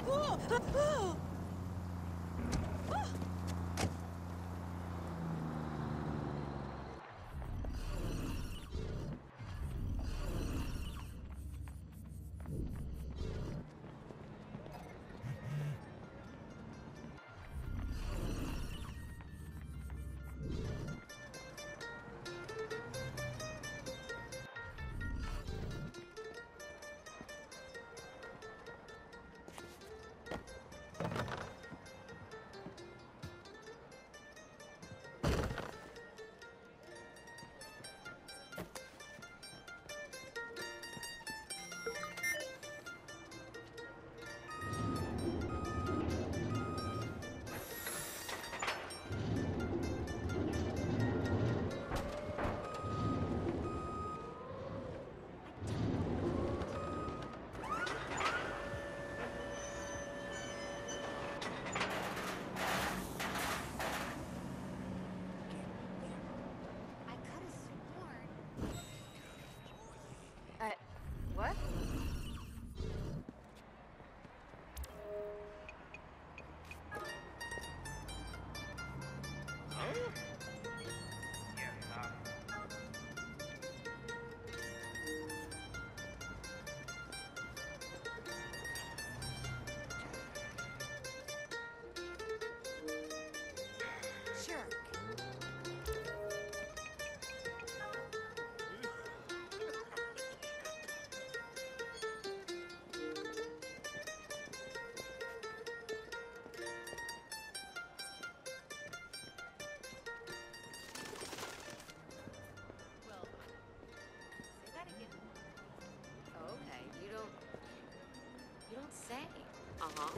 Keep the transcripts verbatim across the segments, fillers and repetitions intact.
Say. Uh-huh.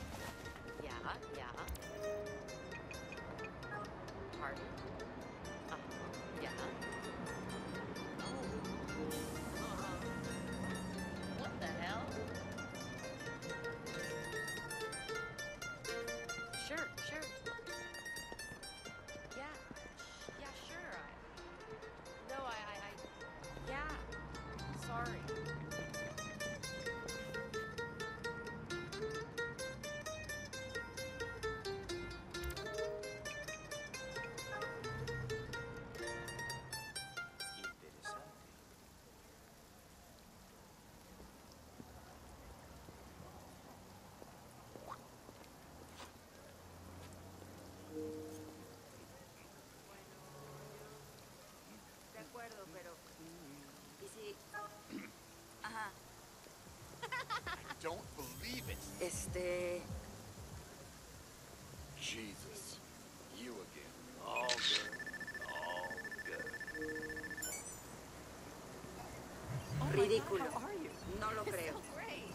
Yeah, yeah. Pardon? Uh-huh. Yeah. Oh. Uh-huh. What the hell? Sure, sure. Yeah. Yeah, sure. I... No, I, I, I... Yeah. Sorry. Ajá. I don't believe it. Este... Jesus. You again. All good. All good. Oh Ridículo. God, how are you? No lo creo. So great.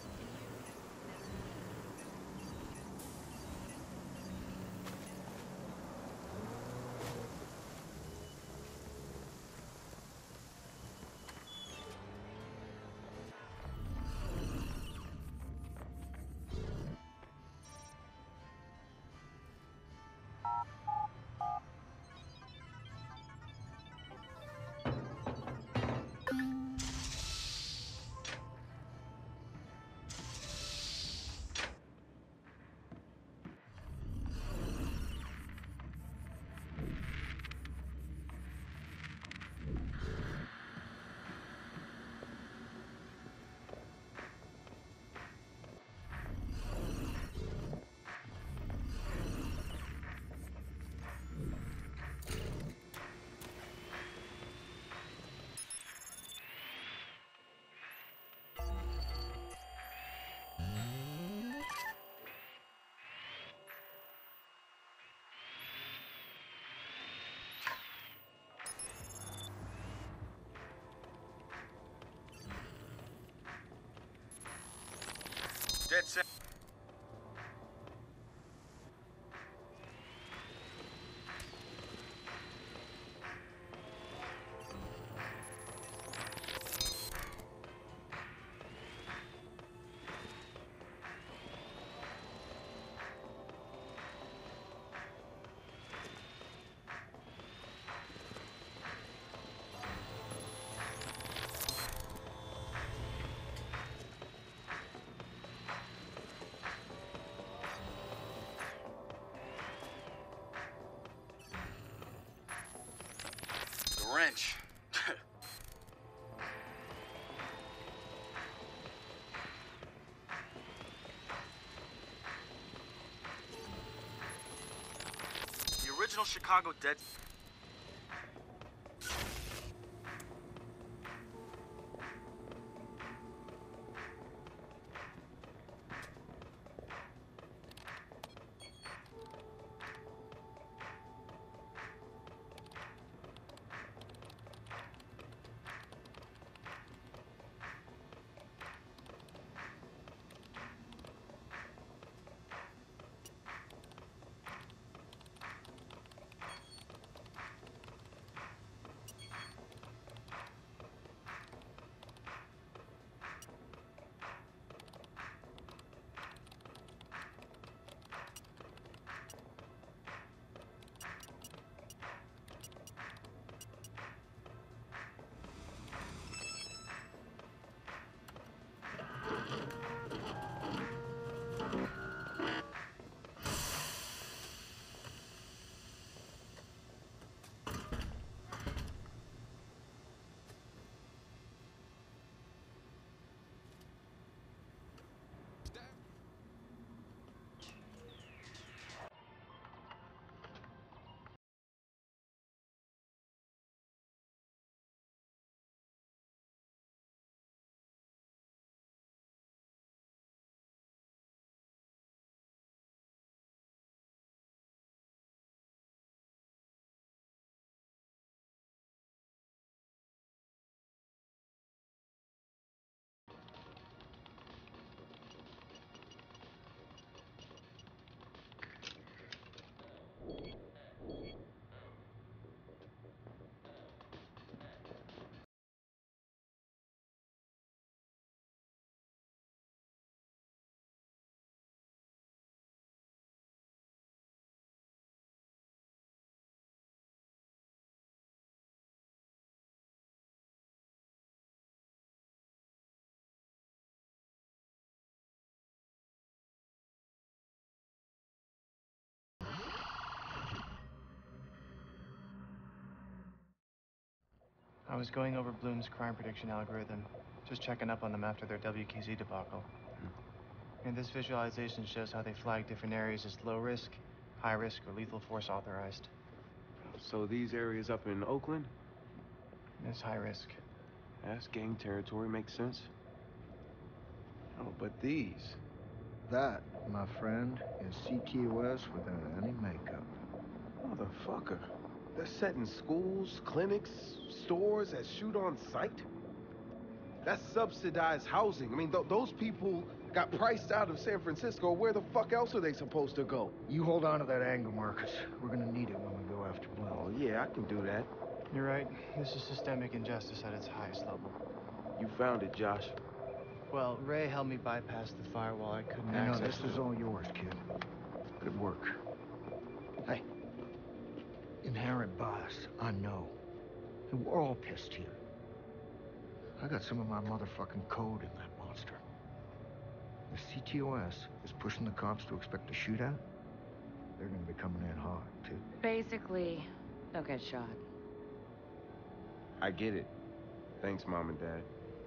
bench. The original Chicago Dead... I was going over Bloom's crime prediction algorithm, just checking up on them after their W K Z debacle. And this visualization shows how they flag different areas as low risk, high risk, or lethal force authorized. So these areas up in Oakland? It's high risk. That's gang territory, makes sense. Oh, but these... That, my friend, is C T O S without any makeup. Motherfucker. They're setting schools, clinics, stores as shoot on sight? That's subsidized housing. I mean, th those people got priced out of San Francisco. Where the fuck else are they supposed to go? You hold on to that anger, Marcus. We're gonna need it when we go after Bloom. Oh, yeah, I can do that. You're right. This is systemic injustice at its highest level. You found it, Josh. Well, Ray helped me bypass the firewall. I couldn't I know, access this is all yours, kid. Good work. Hey. Inherent bias, I know. And we're all pissed here. I got some of my motherfucking code in that monster. If C T O S is pushing the cops to expect a shootout, they're gonna be coming in hard, too. Basically, they'll get shot. I get it. Thanks, Mom and Dad.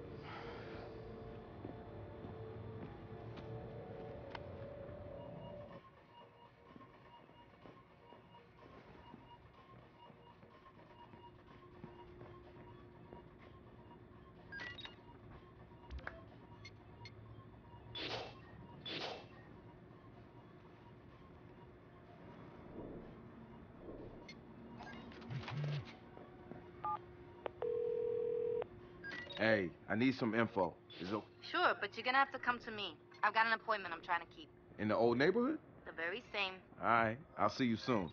Hey, I need some info. Is it Sure, but you're gonna have to come to me. I've got an appointment I'm trying to keep. in the old neighborhood? The very same. All right, I'll see you soon.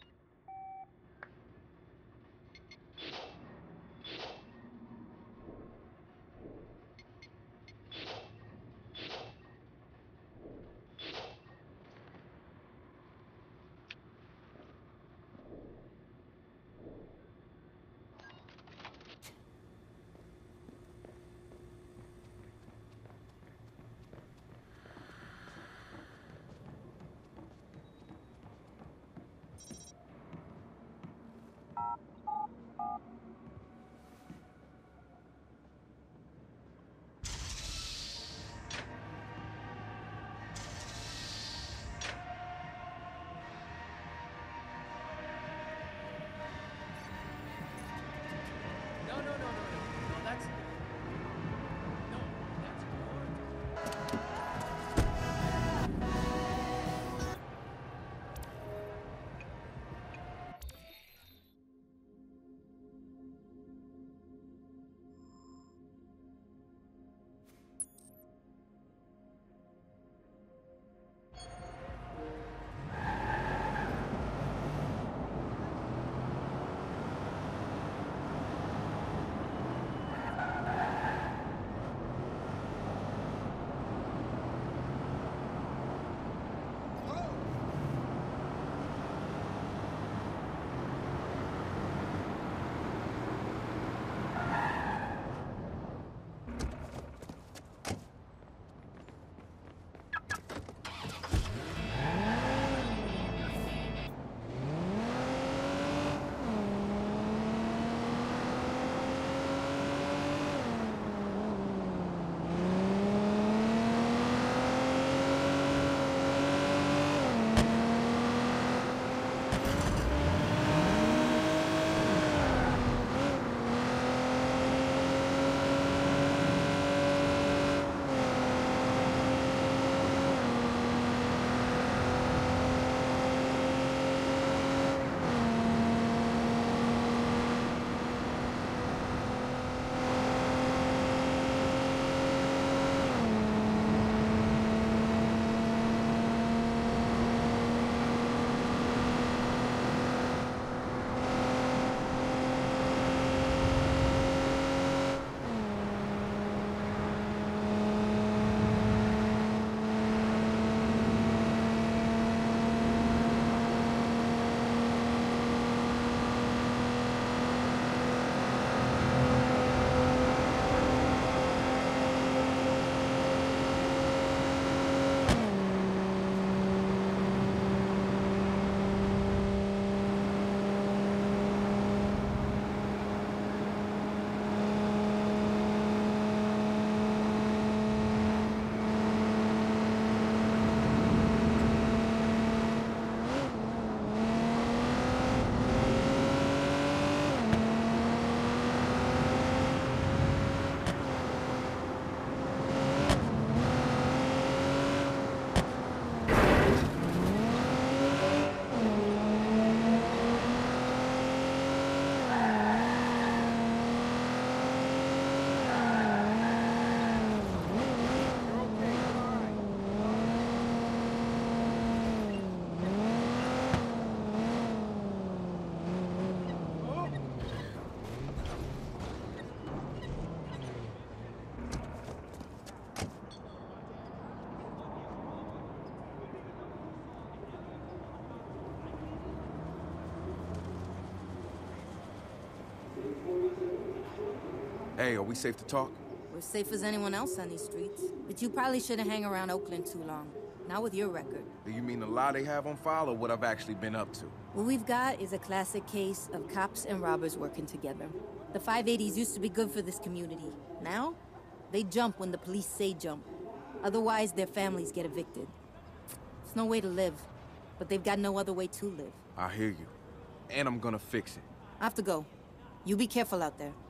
Hey, are we safe to talk? We're safe as anyone else on these streets. But you probably shouldn't hang around Oakland too long. Not with your record. Do you mean the lie they have on file or what I've actually been up to? What we've got is a classic case of cops and robbers working together. The five eighties used to be good for this community. Now, they jump when the police say jump. Otherwise, their families get evicted. It's no way to live, but they've got no other way to live. I hear you. And I'm gonna fix it. I have to go. You be careful out there.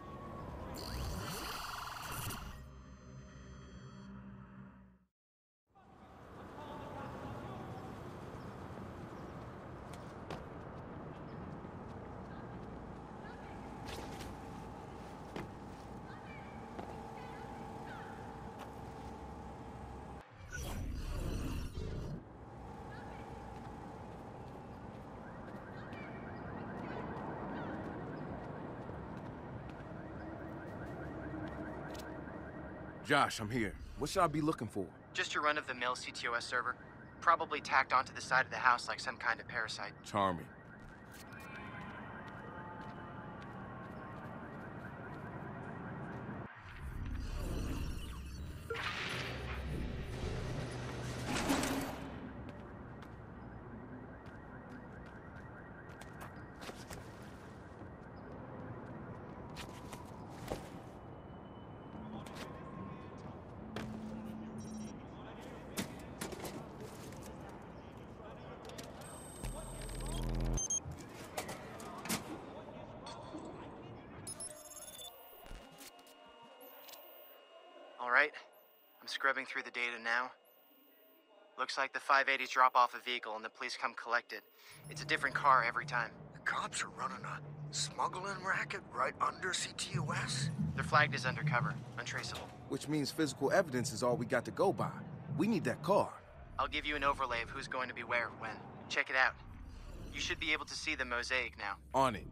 Josh, I'm here. What should I be looking for? Just your run-of-the-mill C T O S server. Probably tacked onto the side of the house like some kind of parasite. Charming. All right, I'm scrubbing through the data now. Looks like the five eighties drop off a vehicle and the police come collect it. It's a different car every time. The cops are running a smuggling racket right under C T O S? They're flagged as undercover, untraceable. Which means physical evidence is all we got to go by. We need that car. I'll give you an overlay of who's going to be where, when. Check it out. You should be able to see the mosaic now. On it.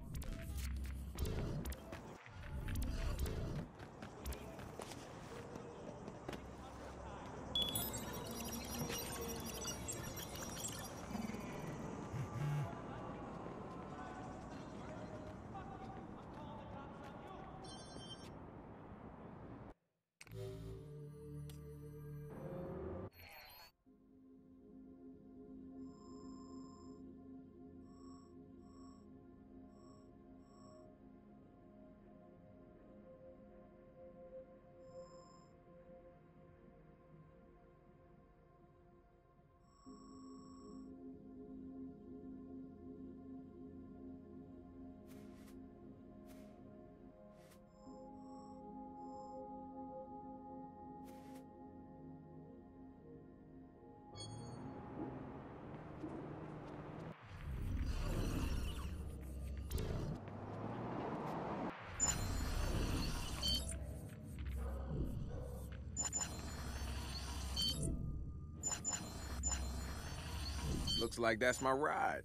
Looks like that's my ride.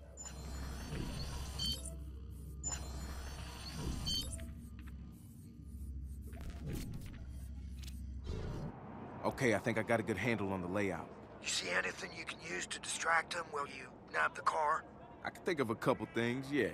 Okay, I think I got a good handle on the layout. You see anything you can use to distract them while you nab the car? I can think of a couple things, yeah.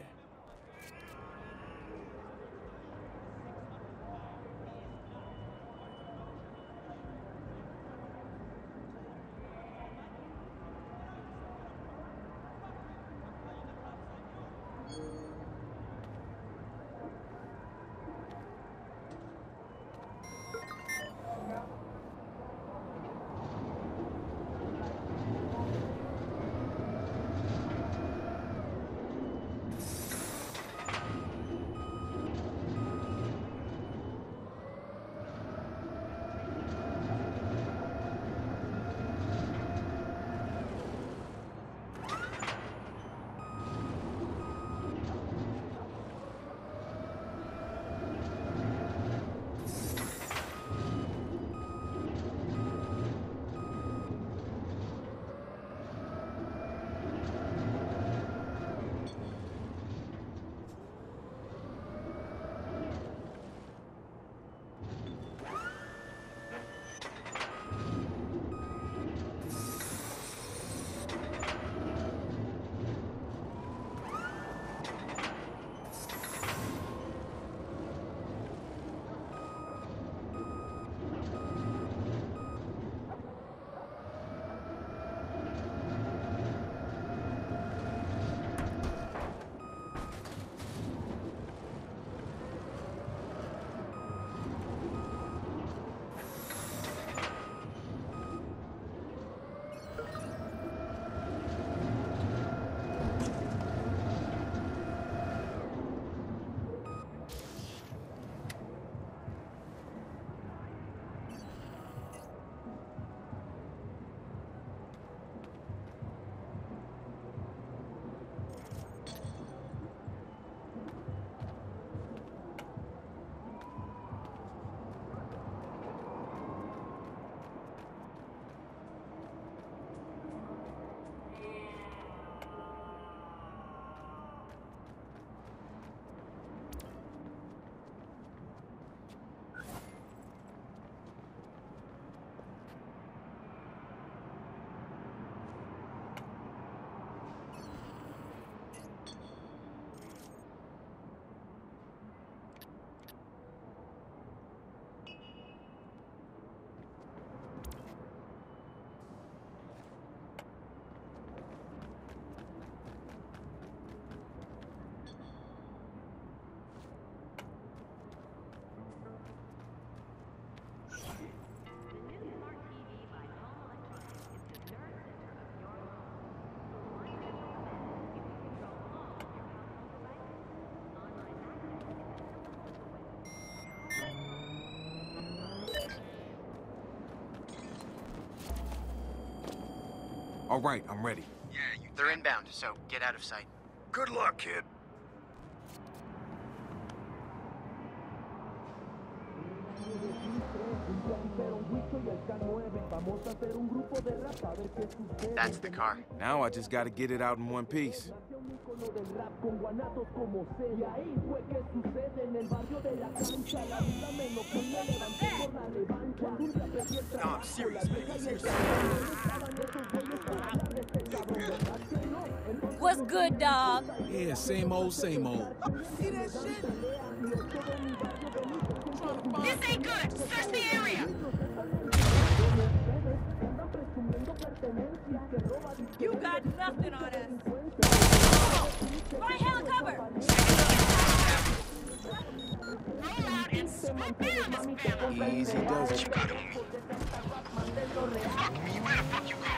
All right, I'm ready. Yeah, you They're inbound, so get out of sight. Good luck, kid. That's the car. Now I just gotta get it out in one piece. No, I'm serious, man. Seriously. What's good, dog? Yeah, same old, same old. See that shit? This ain't good! Search the area! You got nothing on us! Find hell cover! Roll out and swoop in on this family! Easy does it. You got on me. Fuck me, where the fuck you go?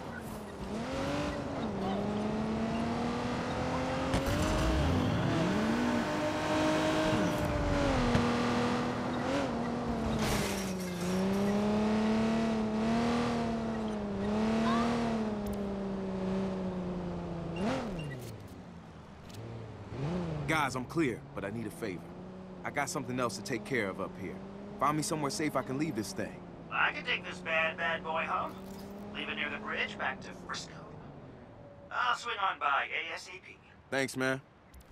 Guys, I'm clear, but I need a favor. I got something else to take care of up here. Find me somewhere safe I can leave this thing. I can take this bad, bad boy home. Leave it near the bridge back to Frisco. I'll swing on by ASAP. Thanks, man.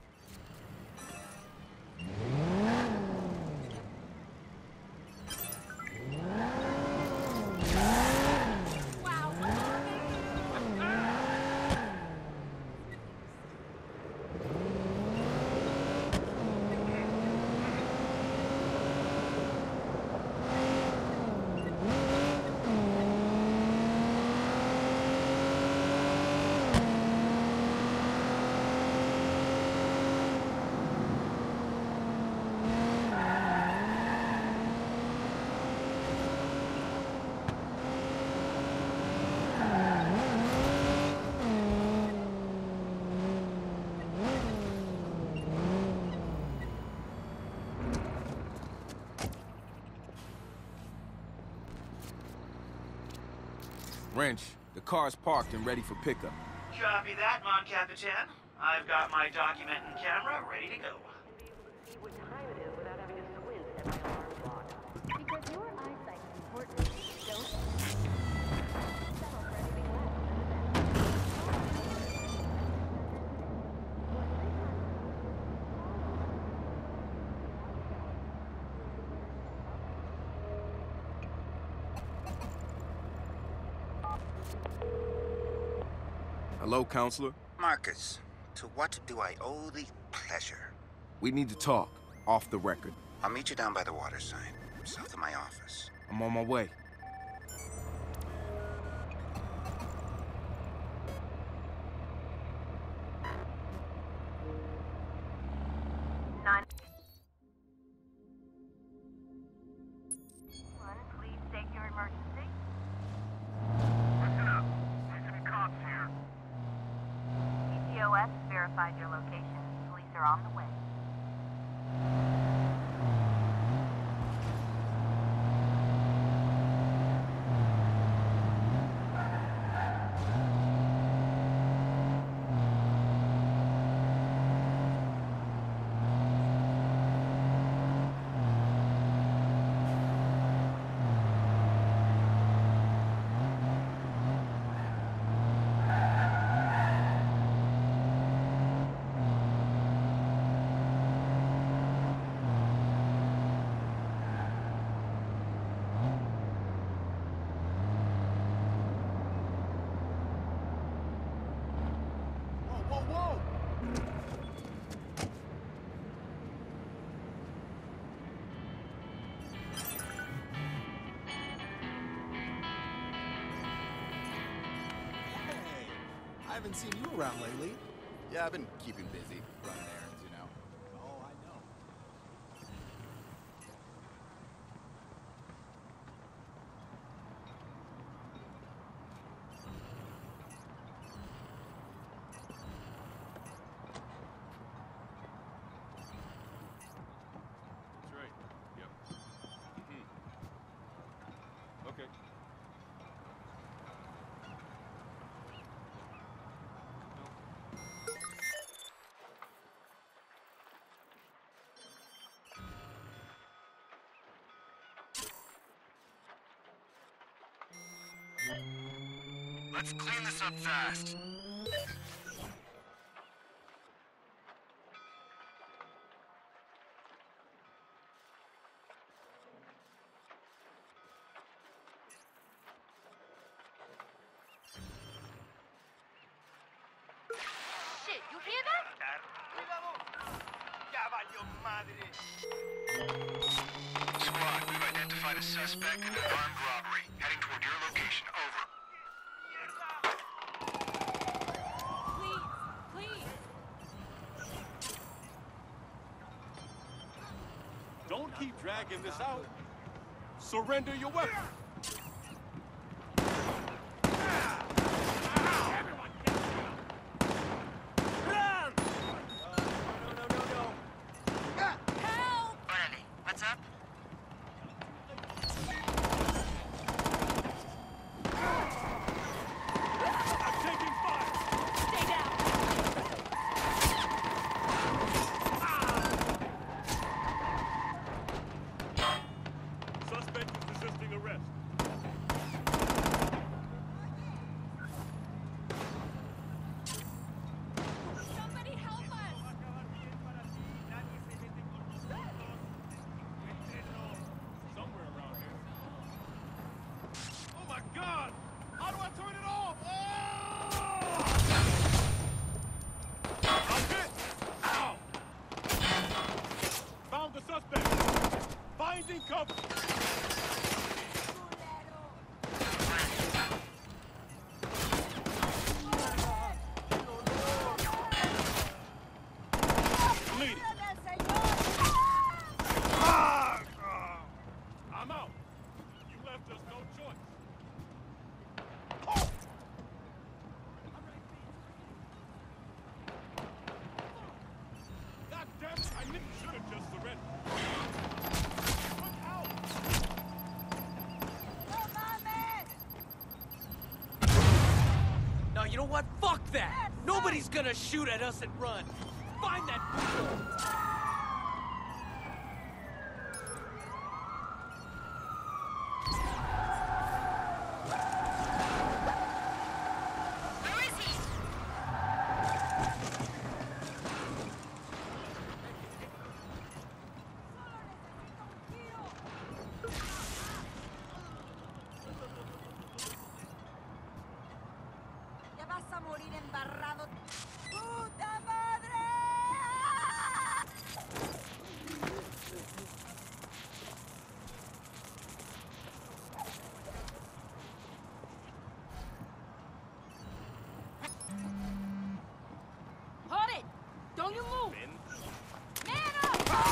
Wrench, the car's parked and ready for pickup. Copy that, Mon Capitan. I've got my document and camera ready to go. What time it is without having to squint at my alarm clock. Because your eyesight is important. Don't settle for anything less than Hello, counselor? Marcus, to what do I owe the pleasure? We need to talk, off the record. I'll meet you down by the water sign, south of my office. I'm on my way. Nine. One, please state your emergency. Listen up. There's some cops here. E T O S verified your location. Police are on the way. Whoa, whoa! Hey, I haven't seen you around lately. Yeah, I've been keeping busy, running errands, you know. Oh, I know. That's right. Yep. Mm-hmm. Okay. Let's clean this up fast. Shit, you hear that? Squad, we've identified a suspect in an armed robbery. Heading toward your location. Over. Please, please. Don't keep dragging this out. Surrender your weapon. What's up? I'm taking fire. Stay down. Suspect is resisting arrest. Somebody help us. Somewhere around here. Oh my God! How do I turn it off? Oh! I'm hit! Ow! Found the suspect. Finding cover. Bleeding. Ah! I'm out. You left us no choice. Oh! God damn it! I should have just surrendered. Look out! No, you know what? Fuck that! Nobody's gonna shoot at us and run! Find that fool! Where is he? Te vas a morir embarrado. ¡Puta madre! Hold it. Don't you move. Man up.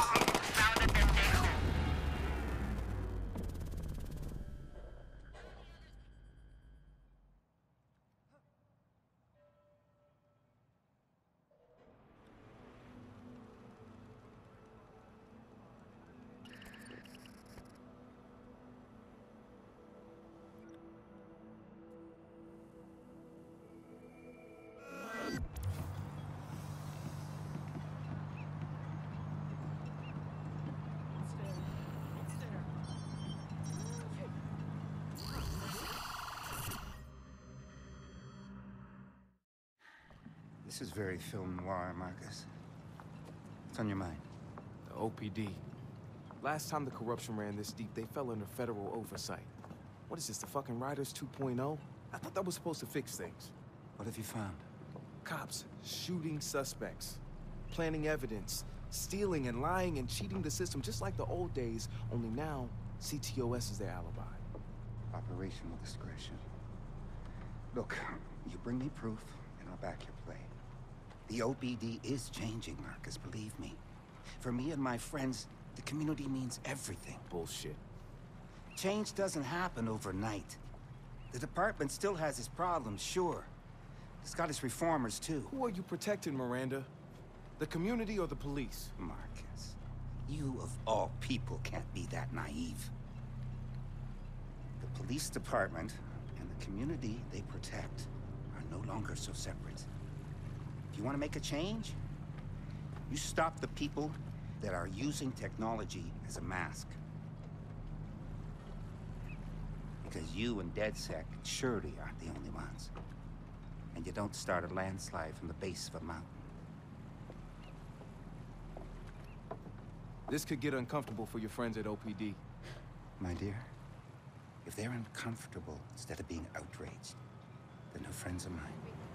This is very film noir, Marcus. What's on your mind? The O P D. Last time the corruption ran this deep, they fell under federal oversight. What is this, the fucking Riders two point oh? I thought that was supposed to fix things. What have you found? Cops shooting suspects, planting evidence, stealing and lying and cheating the system just like the old days, only now C T O S is their alibi. Operational discretion. Look, you bring me proof, and I'll back your play. The O P D is changing, Marcus, believe me. For me and my friends, the community means everything. Bullshit. Change doesn't happen overnight. The department still has its problems, sure. It's got its reformers, too. Who are you protecting, Miranda? The community or the police? Marcus, you of all people can't be that naive. The police department and the community they protect are no longer so separate. If you want to make a change, you stop the people that are using technology as a mask. Because you and DedSec surely aren't the only ones. And you don't start a landslide from the base of a mountain. This could get uncomfortable for your friends at O P D. My dear, if they're uncomfortable instead of being outraged, then they're friends of mine.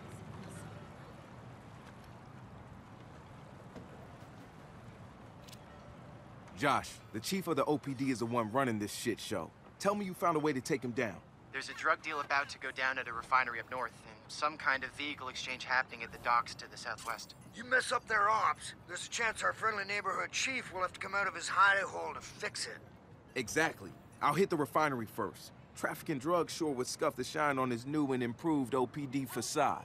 Josh, the chief of the O P D is the one running this shit show. Tell me you found a way to take him down. There's a drug deal about to go down at a refinery up north, and some kind of vehicle exchange happening at the docks to the southwest. You mess up their ops, there's a chance our friendly neighborhood chief will have to come out of his hidey hole to fix it. Exactly. I'll hit the refinery first. Trafficking drugs sure would scuff the shine on his new and improved O P D facade.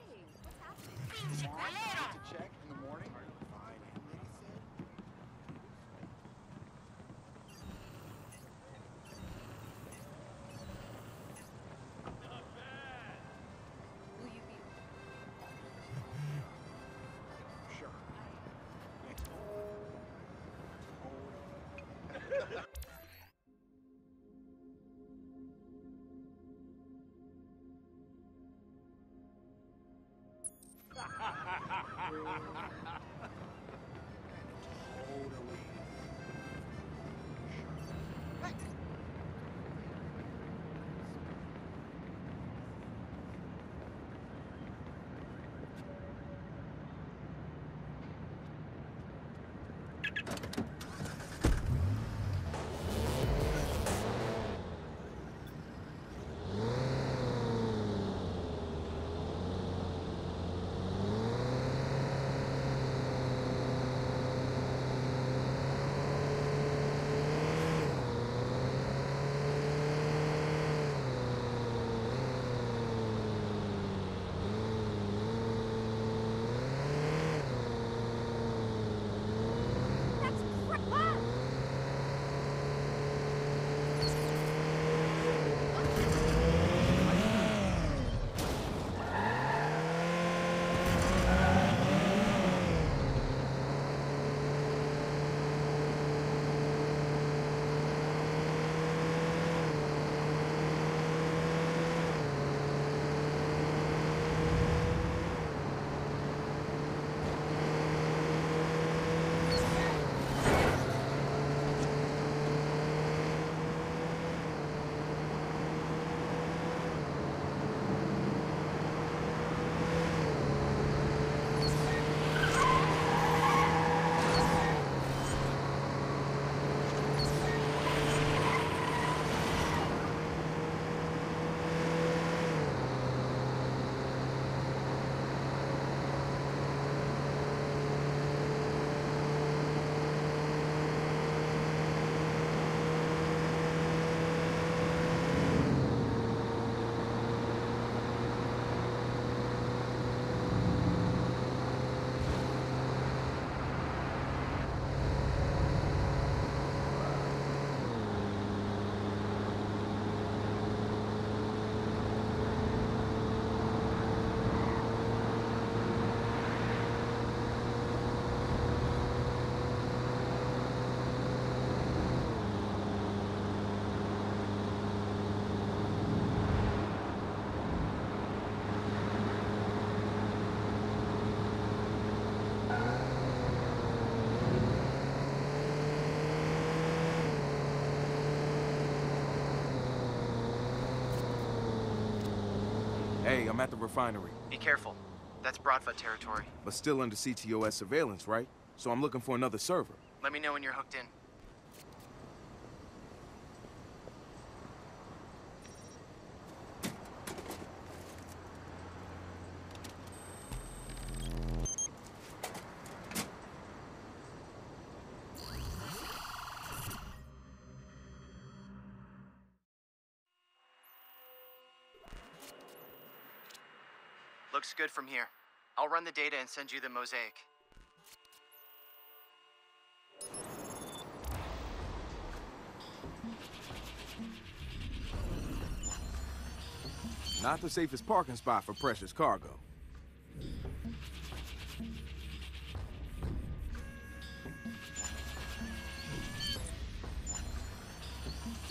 Hey, I'm at the refinery. Be careful. That's Broadfoot territory. But still under C T O S surveillance, right? So I'm looking for another server. Let me know when you're hooked in. Looks good from here. I'll run the data and send you the mosaic. Not the safest parking spot for precious cargo.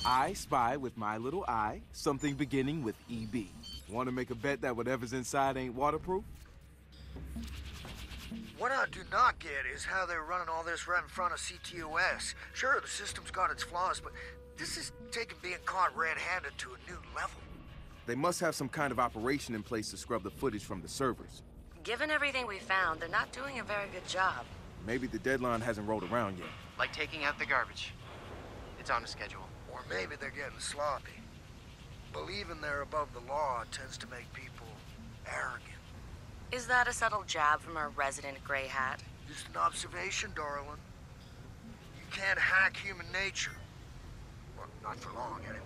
I spy with my little eye something beginning with E B. Want to make a bet that whatever's inside ain't waterproof? What I do not get is how they're running all this right in front of C T O S. Sure, the system's got its flaws, but this is taking being caught red-handed to a new level. They must have some kind of operation in place to scrub the footage from the servers. Given everything we found, they're not doing a very good job. Maybe the deadline hasn't rolled around yet. Like taking out the garbage. It's on a schedule. Or maybe they're getting sloppy. Believing they're above the law tends to make people arrogant. Is that a subtle jab from our resident gray hat? Just an observation, darling. You can't hack human nature. Well, not for long, anyway.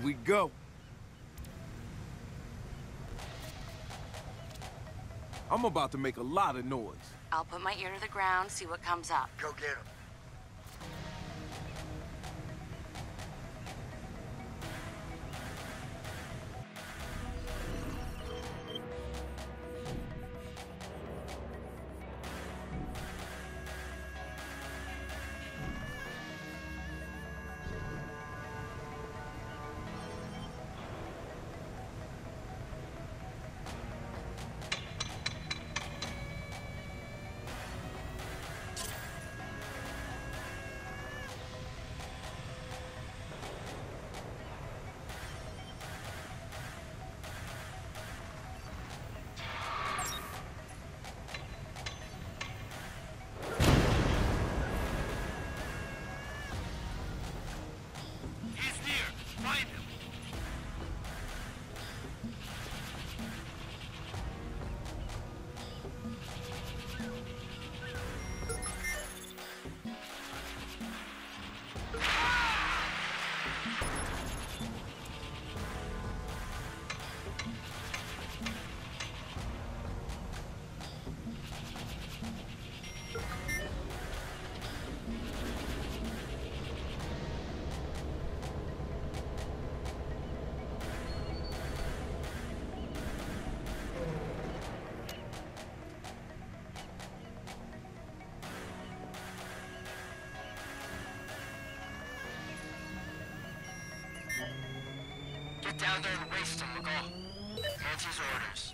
we go. I'm about to make a lot of noise. I'll put my ear to the ground, see what comes up. Go get him. Get down there and waste him, McCall. Nancy's orders.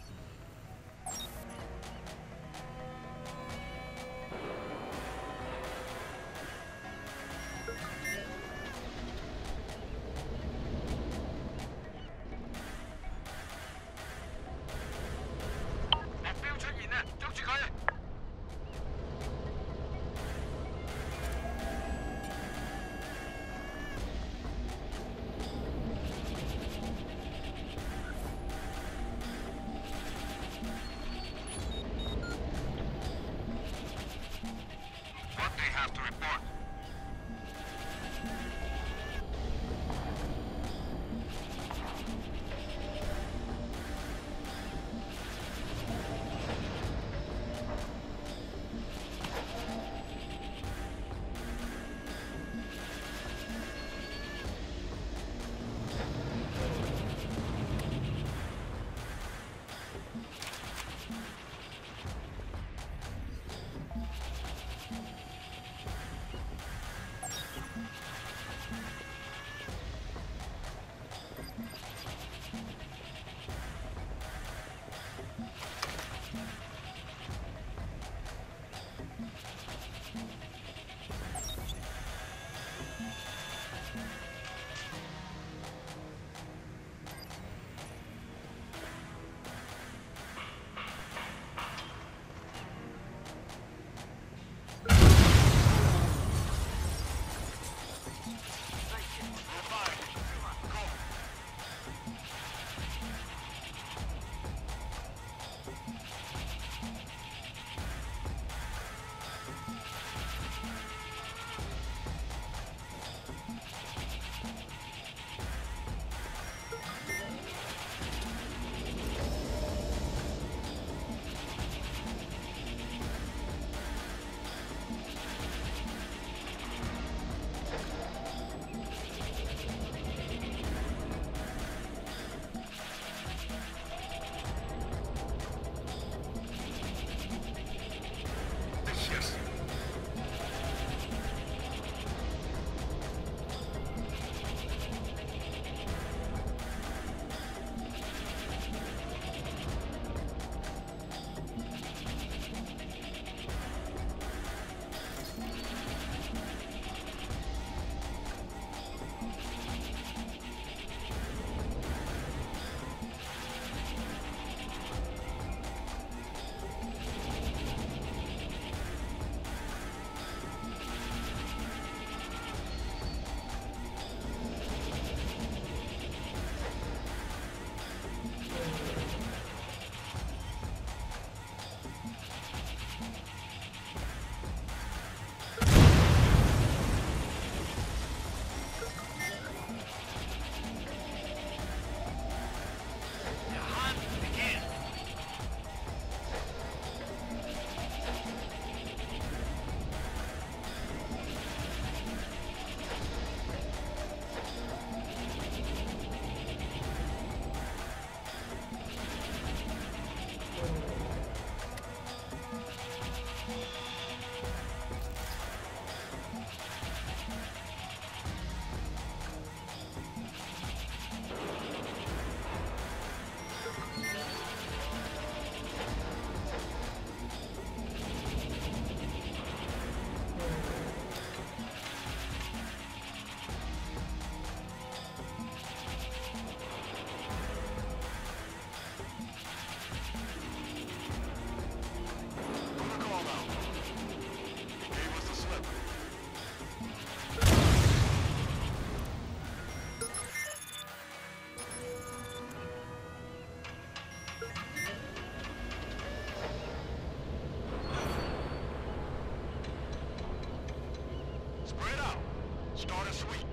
Spread out. Start a sweep.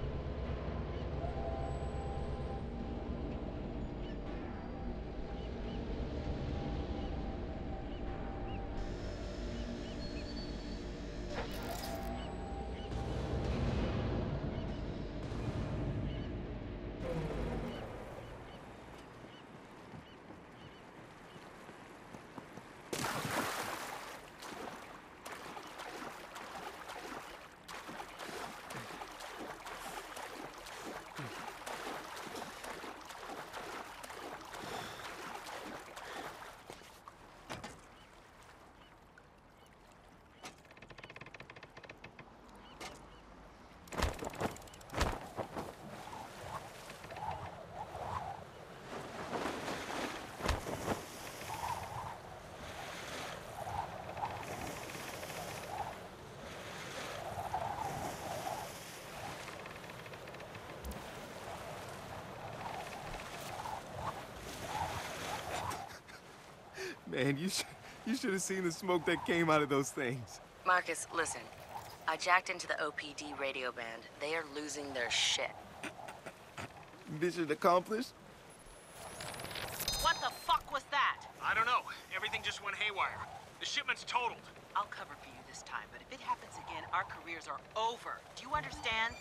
Man, you sh you should have seen the smoke that came out of those things. Marcus, listen. I jacked into the O P D radio band. They are losing their shit. Mission accomplished? What the fuck was that? I don't know. Everything just went haywire. The shipment's totaled. I'll cover for you this time, but if it happens again, our careers are over. Do you understand?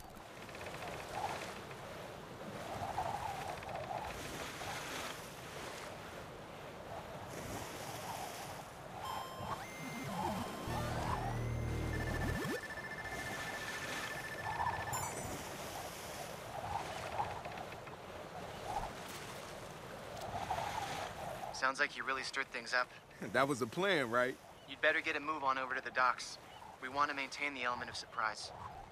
Sounds like you really stirred things up. That was the plan, right? You'd better get a move on over to the docks. We want to maintain the element of surprise.